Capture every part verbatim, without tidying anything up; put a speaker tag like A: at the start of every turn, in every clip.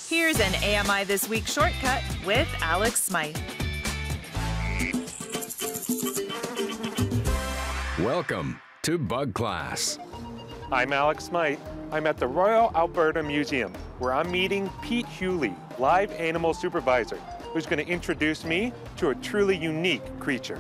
A: Here's an A M I This Week shortcut with Alex Smyth.
B: Welcome to Bug Class.
C: I'm Alex Smyth. I'm at the Royal Alberta Museum, where I'm meeting Pete Hewley, live animal supervisor, who's going to introduce me to a truly unique creature.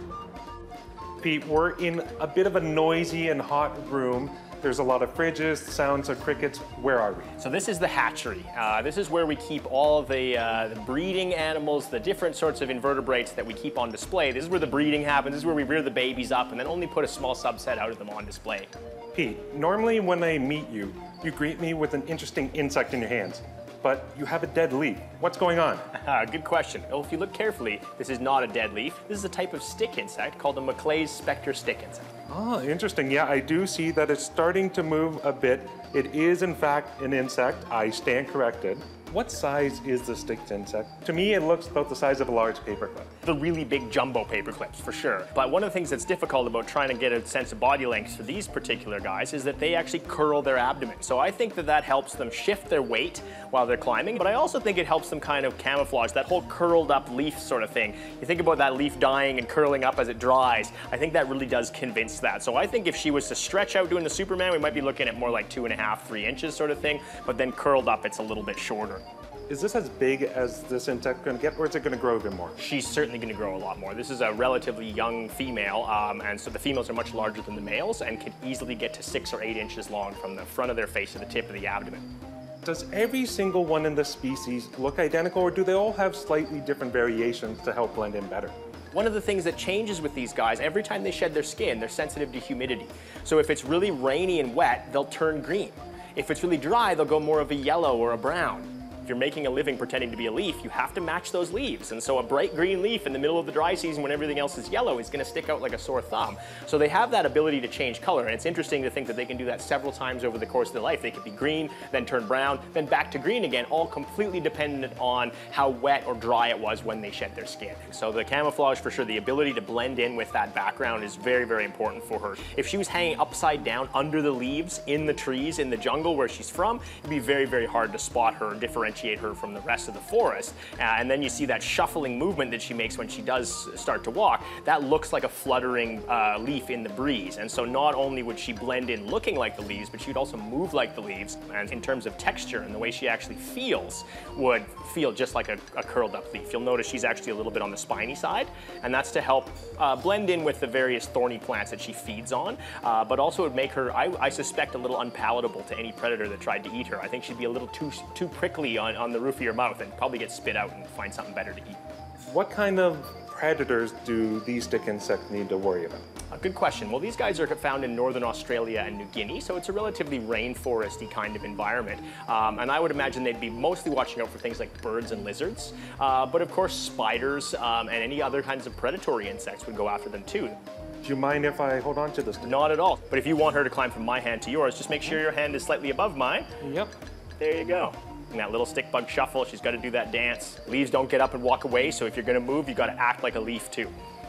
C: Pete, we're in a bit of a noisy and hot room. There's a lot of fridges, sounds of crickets. Where are we?
D: So this is the hatchery. Uh, this is where we keep all of the, uh, the breeding animals, the different sorts of invertebrates that we keep on display. This is where the breeding happens. This is where we rear the babies up and then only put a small subset out of them on display.
C: Pete, normally when I meet you, you greet me with an interesting insect in your hands, but you have a dead leaf. What's going on?
D: Good question. Well, if you look carefully, this is not a dead leaf. This is a type of stick insect called a Macleay's spectre stick insect.
C: Oh, interesting. Yeah, I do see that it's starting to move a bit. It is, in fact, an insect. I stand corrected. What size is the stick insect? To me, it looks about the size of a large paperclip.
D: The really big jumbo paper clips, for sure. But one of the things that's difficult about trying to get a sense of body length for these particular guys is that they actually curl their abdomen. So I think that that helps them shift their weight while they're climbing, but I also think it helps them kind of camouflage that whole curled up leaf sort of thing. You think about that leaf dying and curling up as it dries. I think that really does convince that. So I think if she was to stretch out doing the Superman, we might be looking at more like two and a half, three inches sort of thing, but then curled up, it's a little bit shorter.
C: Is this as big as this insect going to get, or is it going to grow a bit more?
D: She's certainly going to grow a lot more. This is a relatively young female, um, and so the females are much larger than the males and can easily get to six or eight inches long from the front of their face to the tip of the abdomen.
C: Does every single one in this species look identical, or do they all have slightly different variations to help blend in better?
D: One of the things that changes with these guys, every time they shed their skin, they're sensitive to humidity. So if it's really rainy and wet, they'll turn green. If it's really dry, they'll go more of a yellow or a brown. If you're making a living pretending to be a leaf, you have to match those leaves. And so a bright green leaf in the middle of the dry season when everything else is yellow is gonna stick out like a sore thumb. So they have that ability to change color, and it's interesting to think that they can do that several times over the course of their life. They could be green, then turn brown, then back to green again, all completely dependent on how wet or dry it was when they shed their skin. So the camouflage, for sure, the ability to blend in with that background is very, very important for her. If she was hanging upside down under the leaves in the trees in the jungle where she's from, it'd be very, very hard to spot her and differentiate her from the rest of the forest. Uh, and then you see that shuffling movement that she makes when she does start to walk. That looks like a fluttering uh, leaf in the breeze. And so not only would she blend in looking like the leaves, but she'd also move like the leaves. And in terms of texture and the way she actually feels, would feel just like a, a curled up leaf. You'll notice she's actually a little bit on the spiny side, and that's to help uh, blend in with the various thorny plants that she feeds on, uh, but also would make her, I, I suspect, a little unpalatable to any predator that tried to eat her. I think she'd be a little too, too prickly on, on the roof of your mouth and probably get spit out and find something better to eat.
C: What kind of predators do these stick insects need to worry about?
D: A good question. Well, these guys are found in northern Australia and New Guinea, so it's a relatively rainforesty kind of environment. Um, and I would imagine they'd be mostly watching out for things like birds and lizards, uh, but of course spiders um, and any other kinds of predatory insects would go after them too.
C: Do you mind if I hold on to this?
D: Not at all. But if you want her to climb from my hand to yours, just make sure your hand is slightly above mine.
C: Yep.
D: There you go. And that little stick bug shuffle, she's got to do that dance. Leaves don't get up and walk away, so if you're going to move, you've got to act like a leaf too.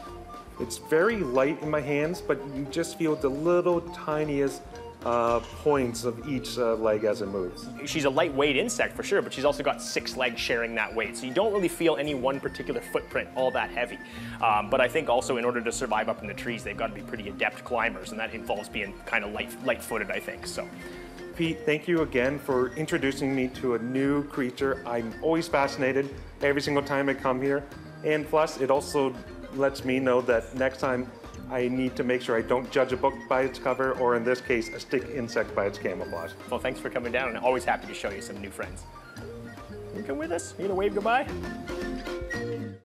C: It's very light in my hands, but you just feel the little tiniest uh, points of each uh, leg as it moves.
D: She's a lightweight insect for sure, but she's also got six legs sharing that weight. So you don't really feel any one particular footprint all that heavy. Um, but I think also in order to survive up in the trees, they've got to be pretty adept climbers, and that involves being kind of light, light-footed, I think. So.
C: Pete, thank you again for introducing me to a new creature. I'm always fascinated every single time I come here. And plus, it also lets me know that next time I need to make sure I don't judge a book by its cover, or in this case, a stick insect by its camouflage.
D: Well, thanks for coming down, and I'm always happy to show you some new friends. You come with us? You gonna wave goodbye?